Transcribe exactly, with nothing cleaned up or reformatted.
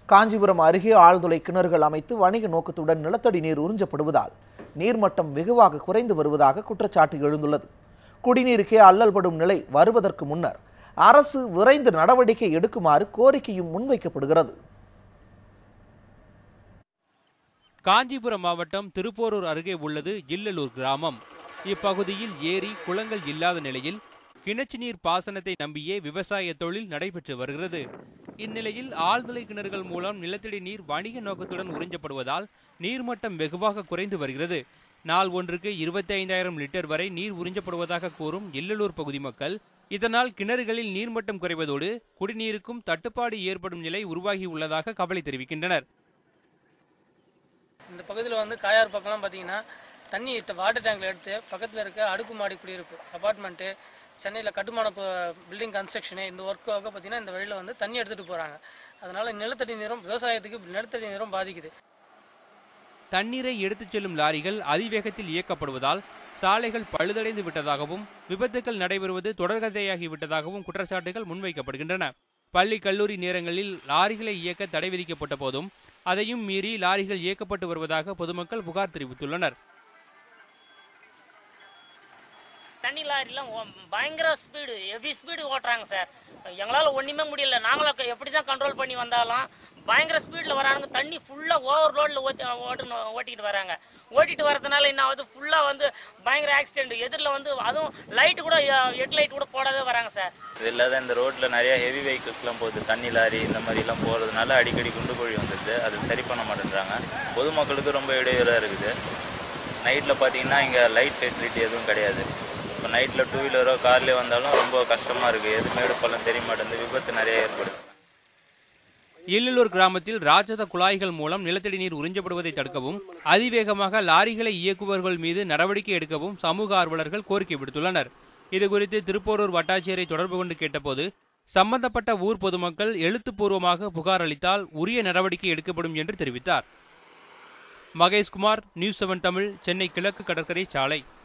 காஞ்சிபுரம் அருகே ஆழ்துளை கிணறுகள் அமைத்து வணிக நோக்கத்துடன் நிலத்தடி நீர் உறிஞ்சப்படுவதால் நீர்மட்டம் வெகுவாக குறைந்து வருவதாக குற்றச்சாட்டு எழுந்துள்ளது. குடிநீருக்கே அல்லல்படும் நிலை வருவதற்கு முன்னர் அரசு விரைந்து நடவடிக்கை எடுக்குமாறு கோரிக்கையும் முன்வைக்கப்படுகிறது. காஞ்சிபுரம் மாவட்டம் திருப்போரூர் அருகே உள்ளது இல்லலூர் கிராமம். இப்பகுதியில் ஏரி குளங்கள் இல்லாத நிலையில் கிணற்று நீர் பாசனத்தை நம்பியே விவசாய தொழில் நடைபெற்று வருகிறது. இந்நிலையில் ஆழ்துளை கிணறுகள் மூலம் நிலத்தடி நீர் வணிக நோக்கத்துடன் உறிஞ்சப்படுவதால் நீர்மட்டம் வெகுவாக குறைந்து வருகிறது. நாள் ஒன்றுக்கு இருபத்தி ஐந்தாயிரம் லிட்டர் வரை நீர் உறிஞ்சப்படுவதாக கூறும் இல்லலூர் பகுதி மக்கள் இதனால் கிணறுகளில் நீர்மட்டம் குறைவதோடு குடிநீருக்கும் தட்டுப்பாடு ஏற்படும் நிலை உருவாகி உள்ளதாக கவலை தெரிவிக்கின்றனர். இந்த பகுதியில் வந்து காயார் பக்கம்லாம் பார்த்தீங்கன்னா தண்ணி வாட்டர் டேங்கில் எடுத்து பக்கத்தில் இருக்க அடுக்குமாடி குடியிருப்பு அபார்ட்மெண்ட்டு, சென்னையில் கட்டுமான பில்டிங் கன்ஸ்ட்ரக்ஷனு, இந்த ஒர்க்காக பார்த்தீங்கன்னா இந்த வழியில் வந்து தண்ணி எடுத்துகிட்டு போகிறாங்க. அதனால் நிலத்தடி நீரும் விவசாயத்துக்கு நிலத்தடி நீரும் பாதிக்குது. தண்ணீரை எடுத்துச் செல்லும் லாரிகள் அதிவேகத்தில் இயக்கப்படுவதால் சாலைகள் பழுதடைந்து விட்டதாகவும் விபத்துக்கள் நடைபெறுவது தொடர்கதையாகிவிட்டதாகவும் குற்றச்சாட்டுகள் முன்வைக்கப்படுகின்றன. பள்ளி கல்லூரி நேரங்களில் லாரிகளை இயக்க தடை விதிக்கப்பட்ட போதும் அதையும் மீறி லாரிகள் இயக்கப்பட்டு வருவதாக பொதுமக்கள் புகார் தெரிவித்துள்ளனர். தண்ணி லாரிலாம் பயங்கர ஸ்பீடு ஹெவி ஸ்பீடு ஓட்டுறாங்க சார். எங்களால் ஒன்றுமே முடியல. நாங்களும் எப்படி தான் கண்ட்ரோல் பண்ணி வந்தாலும் பயங்கர ஸ்பீடில் வரானுங்க. தண்ணி ஃபுல்லாக ஓவர் லோடில் ஓட்டி ஓட்டு ஓட்டிக்கிட்டு வராங்க. ஓட்டிட்டு வரதுனால என்ன ஆகுது, ஃபுல்லாக வந்து பயங்கர ஆக்சிடென்ட். எதிரில் வந்து அதுவும் லைட்டு கூட ஹெட் லைட் கூட போடாதே வராங்க சார். இது இல்லாத இந்த ரோட்டில் நிறைய ஹெவி வெஹிக்கிள்ஸ்லாம் போகுது. தண்ணி லாரி இந்த மாதிரிலாம் போகிறதுனால அடிக்கடி குண்டு குழி வந்துடுது. அது சரி பண்ண மாட்டேன்றாங்க. பொதுமக்களுக்கு ரொம்ப இடையூறாக இருக்குது. நைட்டில் பார்த்தீங்கன்னா இங்கே லைட் ஃபெசிலிட்டி எதுவும் கிடையாது. இப்போ நைட்டில் டூ வீலரோ கார்லேயே வந்தாலும் ரொம்ப கஷ்டமாக இருக்குது. எது மேடு பள்ளம் தெரிய மாட்டேங்குது. விபத்து நிறைய ஏற்படுது. இல்லலூர் கிராமத்தில் ராட்சத குழாய்கள் மூலம் நிலத்தடி நீர் உறிஞ்சப்படுவதை தடுக்கவும் அதிவேகமாக லாரிகளை இயக்குபவர்கள் மீது நடவடிக்கை எடுக்கவும் சமூக ஆர்வலர்கள் கோரிக்கை விடுத்துள்ளனர். இதுகுறித்து திருப்போரூர் வட்டாட்சியரை தொடர்பு கொண்டு கேட்டபோது சம்பந்தப்பட்ட ஊர் பொதுமக்கள் எழுத்துப்பூர்வமாக புகார் அளித்தால் உரிய நடவடிக்கை எடுக்கப்படும் என்று தெரிவித்தார். மகேஷ்குமார், நியூஸ் செவன் தமிழ், சென்னை கிழக்கு கடற்கரை சாலை.